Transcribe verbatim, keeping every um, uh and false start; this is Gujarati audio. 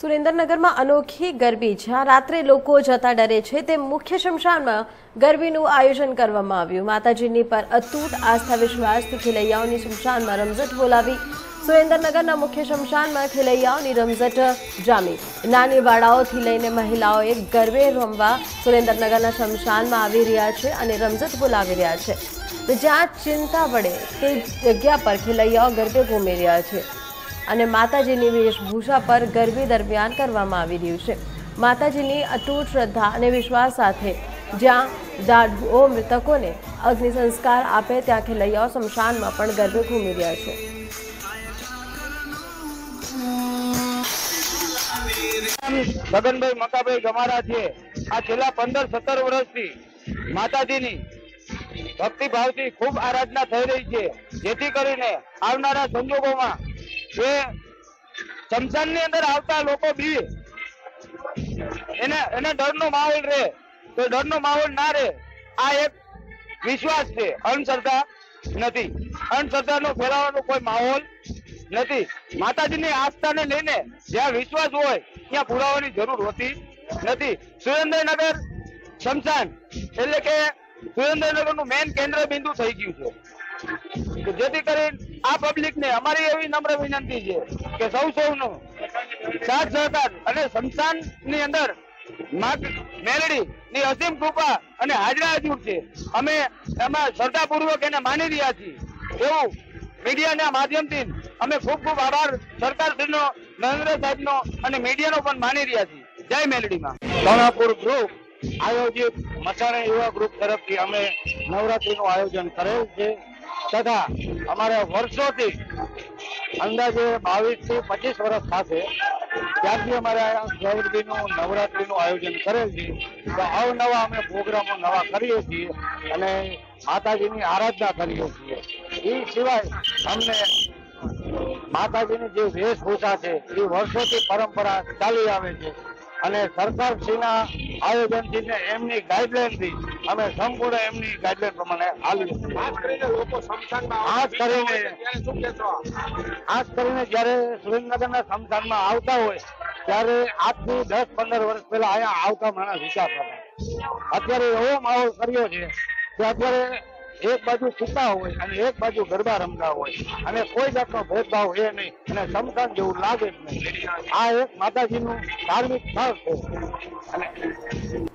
સુરેન્દ્રનગરમાં અનોખી ગરબી જ્યાં રાત્રે લોકો જતા ડરે છે તે મુખ્ય શમશાનમાં ગરબીનું આયોજન કરવામાં આવ્યું। માતાજીની પર અતૂટ આસ્થા વિશ્વાસથી ખેલૈયાઓની શમશાનમાં રમઝટ બોલાવી સુરેન્દ્રનગરના મુખ્ય શમશાનમાં ખેલૈયાઓની રમઝટ જામી। નાની બાળાઓથી લઈને મહિલાઓએ ગરબે રમવા સુરેન્દ્રનગરના શમશાનમાં આવી રહ્યા છે અને રમઝટ બોલાવી રહ્યા છે। તો જ્યાં ચિંતા પડે તે જગ્યા પર ખેલૈયાઓ ગરબે ઘૂમી રહ્યા છે અને માતાજીની વેશભૂષા પર ગરબી દરમિયાન કરવામાં આવી રહ્યું છે। માતાજીની અતૂટ શ્રદ્ધા અને વિશ્વાસ સાથે જ્યાં દાદુઓ મૃતકોને અગ્નિ સંસ્કાર આપે ત્યાં ખેલૈયાઓ શમશાનમાં પણ ગરબે ઘૂમી રહ્યા છે। ગગનભાઈ મકાભાઈ ગમારા છે। આ છેલ્લા પંદર સત્તર વર્ષથી માતાજીની ભક્તિભાવથી ખૂબ આરાધના થઈ રહી છે, જેથી કરીને આવનારા સંજોગોમાં જે શમશાનની અંદર આવતા લોકો બી એને એને ડરનો માહોલ રહે તો ડરનો માહોલ ના રહે, આ એક વિશ્વાસ છે, અંધશ્રદ્ધા નથી। અંધશ્રદ્ધાનો ફેલાવાનો કોઈ માહોલ નથી। માતાજીની આસ્થાને લઈને જ્યાં વિશ્વાસ હોય ત્યાં પુરાવાની જરૂર હોતી નથી। સુરેન્દ્રનગર શમશાન એટલે કે સુરેન્દ્રનગરનું મેઇન કેન્દ્ર બિંદુ થઈ ગયું છે, જેથી કરીને આ પબ્લિક ને અમારી એવી નમ્ર વિનંતી છે કે સૌ સૌનો સાથ સહકાર અને શમશાન ની અંદર મેલડી ની અસીમ કૃપા અને હાજરા હજુર છે। અમે એમાં શ્રદ્ધાપૂર્વક એને માની રહ્યા છીએ, એવું મીડિયાના માધ્યમથી અમે ખૂબ ખૂબ આભાર સરકારશ્રીનો, નરેન્દ્ર સાહેબનો અને મીડિયાનો પણ માની રહ્યા છીએ। જય મેલડીમાં। તણાપુર ગ્રુપ આયોજિત મસાણા યુવા ગ્રુપ તરફથી અમે નવરાત્રીનું આયોજન કરેલ છે તથા અમારે વર્ષોથી અંદાજે બાવીસ થી પચીસ વર્ષ થશે ત્યારથી અમારે ગરબીનું નવરાત્રીનું આયોજન કરેલ છે। તો અવનવા અમે પ્રોગ્રામો નવા કરીએ છીએ અને માતાજીની આરાધના કરીએ છીએ। એ સિવાય અમને માતાજીની જે વેશભૂષા છે એ વર્ષોથી પરંપરા ચાલી આવે છે અને સરકારશ્રીના આયોજનથી ને એમની ગાઈડલાઈનથી અમે સંપૂર્ણ એમની ગાઈડલાઈન પ્રમાણે હાલીએ છીએ। ખાસ કરીને લોકો શમશાનમાં ખાસ કરીને ખાસ કરીને જ્યારે સુરેન્દ્રનગરના શમશાનમાં આવતા હોય ત્યારે આજથી દસ પંદર વર્ષ પહેલા અહીંયા આવતા માણસ વિચારતા હતા। અત્યારે એવો માહોલ કર્યો છે કે અત્યારે એક બાજુ સૂતા હોય અને એક બાજુ ગરબા રમતા હોય અને કોઈ જાતનો ભેદભાવ એ નહીં અને શમશાન જેવું લાગે જ નહીં। આ એક માતાજીનું ધાર્મિક સ્થળ છે અને